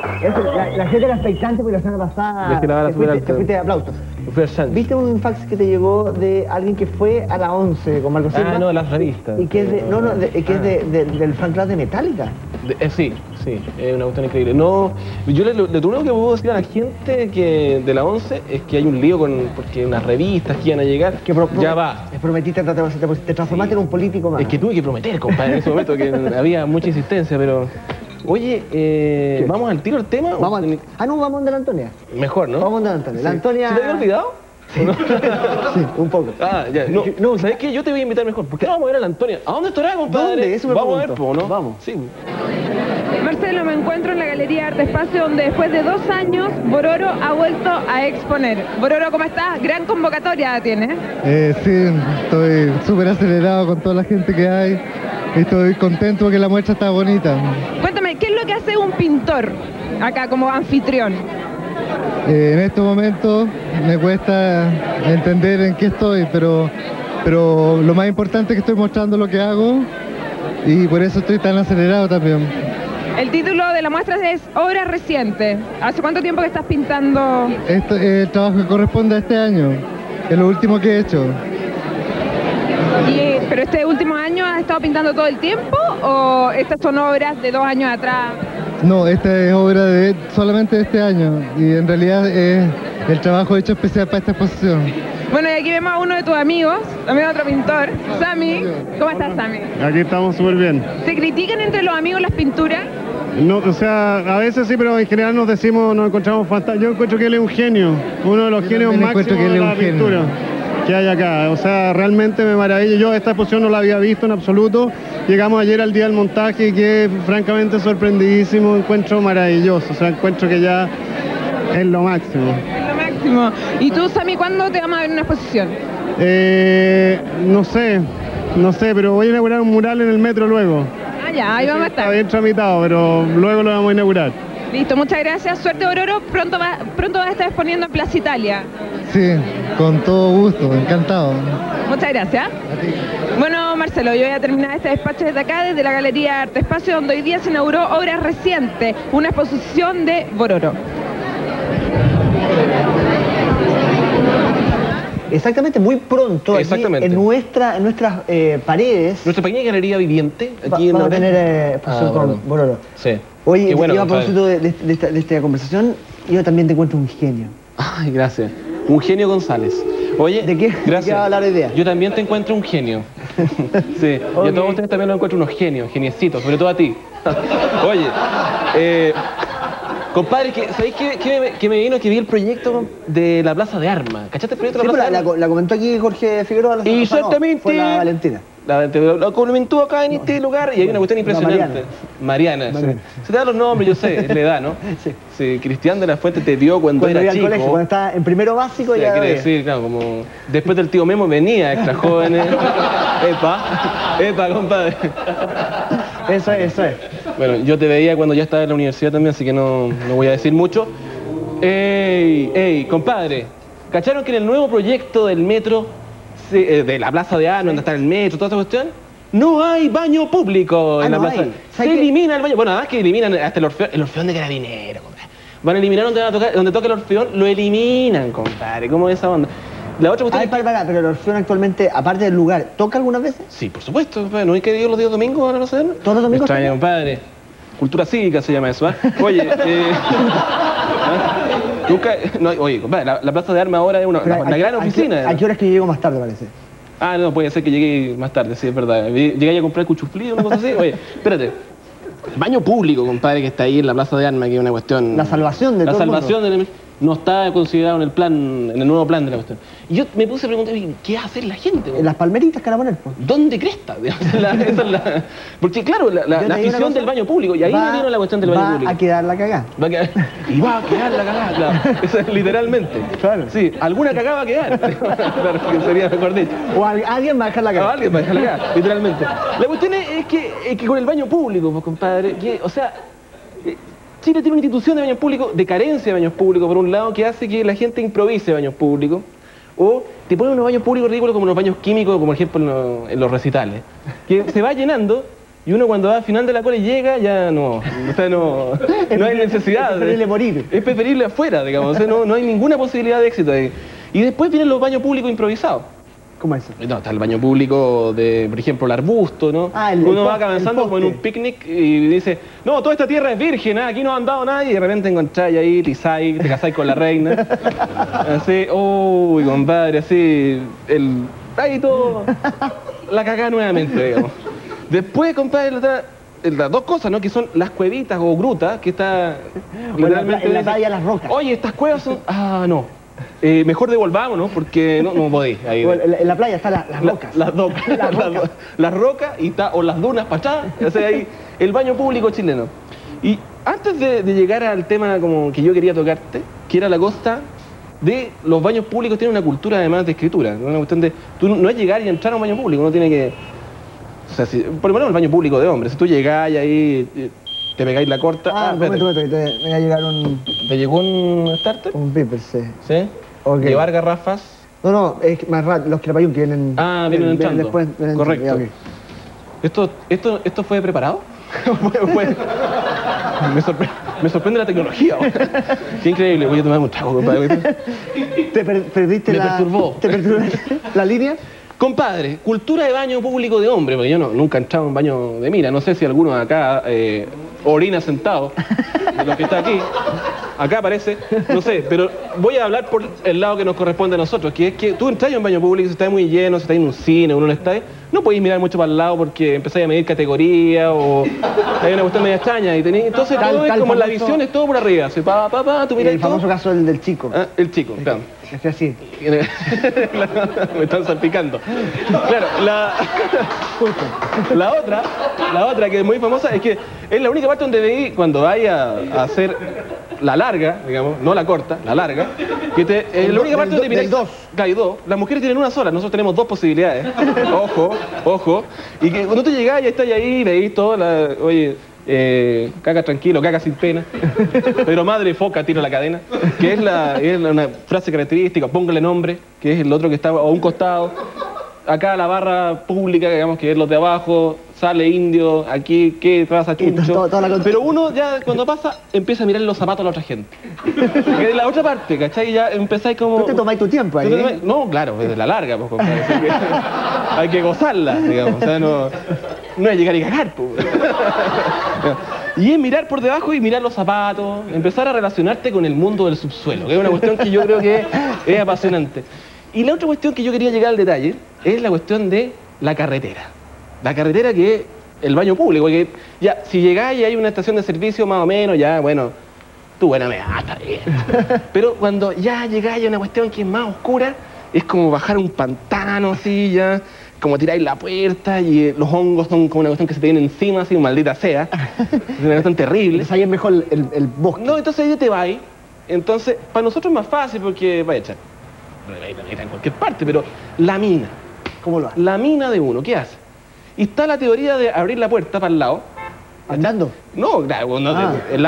La gente era expectante porque la semana pasada te fuiste de aplausos. ¿Viste un fax que te llegó de alguien que fue a la 11 con Marco Silva? Ah, no, de las revistas. Y que es del fan club de Metallica. Sí, es una cuestión increíble. No, yo lo único que puedo decir a la gente que de la 11 es que hay un lío porque unas revistas que iban a llegar, ya va. Prometiste, te transformaste en un político más. Es que tuve que prometer, compadre, en ese momento, que había mucha insistencia, pero... Oye, ¿vamos al tiro al tema? No, vamos a la Antonia. Mejor, ¿no? Vamos a la Antonia. Sí. La Antonia... ¿Se te había olvidado? Sí, un poco. Ah, ya. No, ¿sabes qué? Yo te voy a invitar mejor. ¿Por qué no vamos a ver a la Antonia? ¿A dónde estará, compadre? ¿Dónde? Eso me vamos pregunto. a ver, ¿no? Vamos. Sí. Marcelo, me encuentro en la Galería Arte Espacio, donde después de 2 años Bororo ha vuelto a exponer. Bororo, ¿cómo estás? Gran convocatoria tiene. Sí, estoy súper acelerado con toda la gente que hay y estoy contento porque la muestra está bonita. Cuéntame, ¿qué es lo que hace un pintor acá como anfitrión? En estos momentos me cuesta entender en qué estoy, pero lo más importante es que estoy mostrando lo que hago y por eso estoy tan acelerado también. El título de la muestra es Obra Reciente. ¿Hace cuánto tiempo que estás pintando? Esto es el trabajo que corresponde a este año, es lo último que he hecho. ¿Pero este último año has estado pintando todo el tiempo o estas son obras de 2 años atrás? No, esta es obra solamente de este año y en realidad es el trabajo hecho especial para esta exposición. Bueno, y aquí vemos a uno de tus amigos, también otro pintor, Sammy. ¿Cómo estás, Sammy? Aquí estamos súper bien. ¿Se critican entre los amigos las pinturas? No, o sea, a veces sí, pero en general nos encontramos fantásticos. Yo encuentro que él es un genio, uno de los genios máximos de la pintura que hay acá. O sea, realmente me maravilla. Yo esta exposición no la había visto en absoluto. Llegamos ayer al día del montaje y quedé francamente sorprendidísimo. Encuentro maravilloso. O sea, encuentro que ya es lo máximo. Es lo máximo. ¿Y tú, Sammy, cuándo te vamos a ver en una exposición? No sé, pero voy a inaugurar un mural en el metro luego. Ah, ya, ahí vamos a estar. Está bien tramitado, pero luego lo vamos a inaugurar. Listo, muchas gracias. Suerte, Bororo. Pronto vas a estar exponiendo en Plaza Italia. Sí, con todo gusto, encantado. Muchas gracias. Bueno, Marcelo, yo voy a terminar este despacho desde acá, desde la Galería Arte Espacio, donde hoy día se inauguró Obra Reciente, una exposición de Bororo. Exactamente, muy pronto aquí en nuestras paredes. Nuestra pequeña galería viviente. Aquí vamos a tener exposición con Bororo. Sí. Oye, qué bueno, a propósito de esta conversación, yo también te encuentro un genio. Ay, gracias. Un genio González. Oye, ¿de qué? Gracias. ¿De qué va a hablar la idea? Yo también te encuentro un genio. Sí, y a todos ustedes también los encuentro unos genios, geniecitos, sobre todo a ti. Oye, compadre, ¿sabéis qué me vino? Que vi el proyecto de la Plaza de Armas. ¿Cachaste el proyecto de la Plaza de Armas? La comentó aquí Jorge Figueroa. Exactamente. Fue la Valentina. La comentó acá en este lugar y hay una cuestión impresionante. Mariana. Se te dan los nombres, yo sé, es la edad, ¿no? Sí. Cristian de la Fuente te dio cuando era chico. Colegio, cuando estaba en primero básico ya. Quiere decir, claro, como después del tío Memo venía extra jóvenes. Epa, compadre. Eso es. Bueno, yo te veía cuando ya estaba en la universidad también, así que no voy a decir mucho. Ey, compadre, ¿cacharon que en el nuevo proyecto del metro, de la Plaza de Armas, donde está el metro, toda esa cuestión, no hay baño público en la plaza? Se elimina el baño. Bueno, además que eliminan hasta el orfeón de Carabineros, compadre. Van a eliminar donde toca el orfeón, lo eliminan, compadre. ¿Cómo es esa onda? La otra cuestión pero el orfeón actualmente, aparte del lugar, ¿toca algunas veces? Sí, por supuesto, compadre. ¿No hay que ir los días domingos a no sé? ¿Todos los domingos? Extraña, compadre. Cultura cívica se llama eso, ¿eh? Oye, oye, compadre, la Plaza de Armas ahora es una gran oficina. ¿A qué hora es que llego más tarde, parece? Ah, no, puede ser que llegue más tarde, sí, es verdad. Llegué a comprar cuchuflí o una cosa así. Oye, espérate. El baño público, compadre, que está ahí en la Plaza de Armas, que es una cuestión... La salvación de todo el mundo. La salvación no está considerado en el nuevo plan de la cuestión. Y yo me puse a preguntar, ¿qué va a hacer la gente? En las palmeritas que van a poner, pues. ¿Dónde cresta? Porque claro, la afición del baño público, y ahí me dieron la cuestión del baño público. Va a quedar la cagada. Y va a quedar la cagada, claro. Eso es literalmente. Claro. Sí, alguna cagada va a quedar. Claro, que sería mejor dicho. O alguien va a dejar la cagada. O alguien va a dejar la cagada, literalmente. La cuestión es que con el baño público, pues, compadre, o sea... Chile tiene una institución de baños públicos, de carencia de baños públicos, por un lado, que hace que la gente improvise baños públicos, o te ponen unos baños públicos ridículos como los baños químicos, como por ejemplo en los recitales, que se va llenando Y uno cuando va al final de la cola y llega, ya no, o sea, no hay necesidad. Es preferible morir. Es preferible afuera, digamos, o sea, no hay ninguna posibilidad de éxito ahí. Y después vienen los baños públicos improvisados. ¿Cómo es eso? No, está el baño público de, por ejemplo, el arbusto, ¿no? Uno va avanzando como en un picnic y dice, no, toda esta tierra es virgen, aquí no ha andado nadie, y de repente encontráis ahí, tizáis, te casáis con la reina. Así, uy, compadre, así, ahí todo, la cagada nuevamente, digamos. Después, compadre, las dos cosas, ¿no? Que son las cuevitas o grutas, que está literalmente en la playa Las Rocas. Oye, estas cuevas son... Ah, no. Mejor devolvamos, ¿no? Porque no podéis. Ahí. En la playa están las rocas. Las rocas o las dunas para atrás. O sea, ahí el baño público chileno. Y antes de llegar al tema como que yo quería tocarte, que era la costa de los baños públicos, tiene una cultura además de escritura. Una cuestión de... no es llegar y entrar a un baño público, uno tiene que... O sea, por lo menos el baño público de hombres, si tú llegáis ahí, te pegáis la corta... me va a llegar un... ¿Te llegó un starter? Un piper, sí. ¿Sí? Okay. ¿Llevar garrafas? No, es más raro, los crepayún que vienen... Vienen entrando. Después, correcto. Okay. ¿Esto fue preparado? Me sorprende la tecnología. Qué increíble, voy a tomar un trago, compadre. ¿Te perdiste ¿Te perturbaste la línea? Compadre, cultura de baño público de hombre, porque yo nunca he entrado en un baño de mina. No sé si alguno de acá orina sentado, de los que está aquí. Acá aparece, no sé, pero voy a hablar por el lado que nos corresponde a nosotros, que es que tú entras en un baño público, si está muy lleno, si está en un cine, uno no está ahí, no podéis mirar mucho para el lado porque empezáis a medir categoría o hay una cuestión media extraña. Entonces todo es como la visión es todo por arriba. Así, tú miras el famoso caso del chico. El chico, claro. Es así. Me están salpicando. Claro, la otra que es muy famosa es que es la única parte donde veí cuando vaya a hacer la larga, digamos, no la corta, la larga, que es la única parte donde miráis dos. Hay dos. Las mujeres tienen una sola, nosotros tenemos dos posibilidades. Ojo. Y que cuando tú llegás y estás ahí, veis todo, oye, caca tranquilo, caca sin pena, pero madre foca tiro la cadena, que es una frase característica, póngale nombre, que es el otro que está a un costado. Acá la barra pública, digamos que es los de abajo, sale indio, aquí, ¿qué pasa, chuncho? Pero uno ya cuando pasa empieza a mirar los zapatos a la otra gente. Que de la otra parte, ¿cachai? Ya empezáis como... Tú te tomáis tu tiempo ahí, No, claro, desde la larga, pues, compadre. Hay que gozarla, digamos, o sea, no es llegar y cagar, pues. Y es mirar por debajo y mirar los zapatos, empezar a relacionarte con el mundo del subsuelo, que es una cuestión que yo creo que es apasionante. Y la otra cuestión que yo quería llegar al detalle es la cuestión de la carretera. La carretera que es el baño público, que ya, si llegáis y hay una estación de servicio más o menos, ya, bueno, tú buena me está bien. Pero cuando ya llegáis a una cuestión que es más oscura, es como bajar un pantano así, ya, como tiráis la puerta y los hongos son como una cuestión que se te viene encima, así, maldita sea. Es una cuestión terrible. Entonces ahí es mejor el bosque. No, entonces ahí te vais. Entonces, para nosotros es más fácil porque, vaya, echar. En cualquier parte, pero la mina. ¿Cómo lo hace? La mina de uno, ¿qué hace? Y está la teoría de abrir la puerta para el lado. ¿Andando? No, claro, en la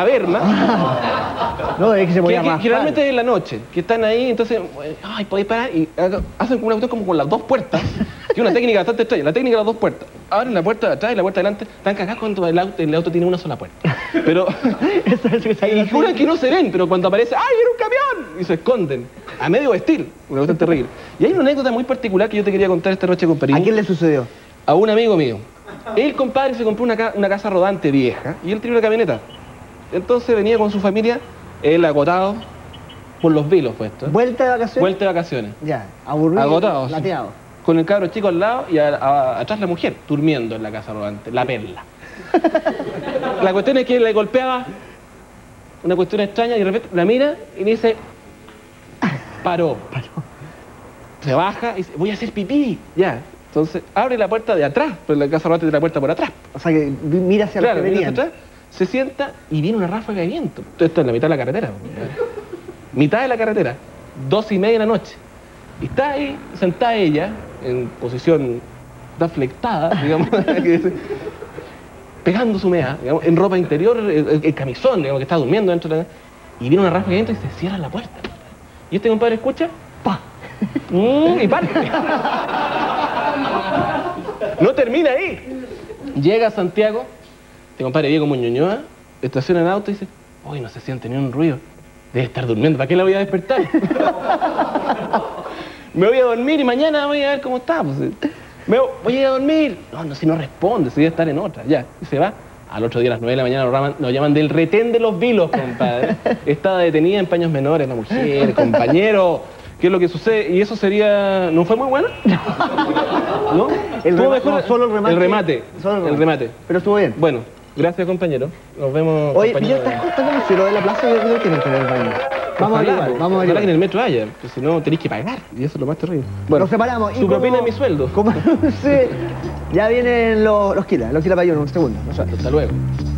verma. No, es que se podía más. Generalmente es en la noche, que están ahí, entonces, podéis parar y hacen como una cuestión como con las dos puertas, que es una técnica bastante extraña, la técnica de las dos puertas. Abren la puerta de atrás y la puerta de delante, están cagados cuando el auto tiene una sola puerta. Pero, y juran que no se ven, pero cuando aparece, ¡ay, era un camión! Y se esconden, a medio vestir, una cuestión terrible. Y hay una anécdota muy particular que yo te quería contar esta noche, compadre. ¿A quién le sucedió? A un amigo mío. El compadre se compró una casa rodante vieja y él tenía una camioneta. Entonces venía con su familia, él agotado, por los vilos puestos. ¿Vuelta de vacaciones? Vuelta de vacaciones. Ya, aburrido, agotado, lateado. Con el cabro chico al lado y atrás la mujer, durmiendo en la casa rodante, la perla. La cuestión es que le golpeaba una cuestión extraña y de repente la mira y le dice, paró. Se baja y dice, voy a hacer pipí, ya. Entonces, abre la puerta de atrás, pero la casa rodante tiene la puerta por atrás. O sea que mira hacia los que venían. Atrás, se sienta y viene una ráfaga de viento. Esto es en la mitad de la carretera. Mitad de la carretera, 2:30 de la noche. Y está ahí, sentada ella, en posición deflectada, digamos, pegando su mea, digamos, en ropa interior, el camisón, digamos, que está durmiendo dentro de la... Y viene una ráfaga de viento y se cierra la puerta. Y este compadre escucha, ¡pa! Y parte. No termina ahí. Llega a Santiago, te compadre Diego Muñoñoa, estaciona el auto y dice, uy, no se siente ni un ruido. Debe estar durmiendo, ¿para qué la voy a despertar? Me voy a dormir y mañana voy a ver cómo está. Pues. Voy a ir a dormir. No, si no responde, se debe estar en otra. Ya, y se va. Al otro día a las 9 de la mañana nos llaman del retén de los vilos, compadre. Estaba detenida en paños menores la mujer, compañero. ¿Qué es lo que sucede? Y eso sería... ¿No fue muy bueno? ¿No? Solo el remate. El remate. El remate. Pero estuvo bien. Bueno, gracias, compañero. Nos vemos, Oye, compañero. ¿ya estás contando si lo de la plaza yo creo que tienen que tener baño? Vamos a averiguar. Ojalá que en el metro haya, pues si no tenéis que pagar. Y eso es lo más terrible. Bueno, nos separamos. Su propina es mi sueldo. Sí, ya vienen los Kila Payún, un segundo. Hasta luego.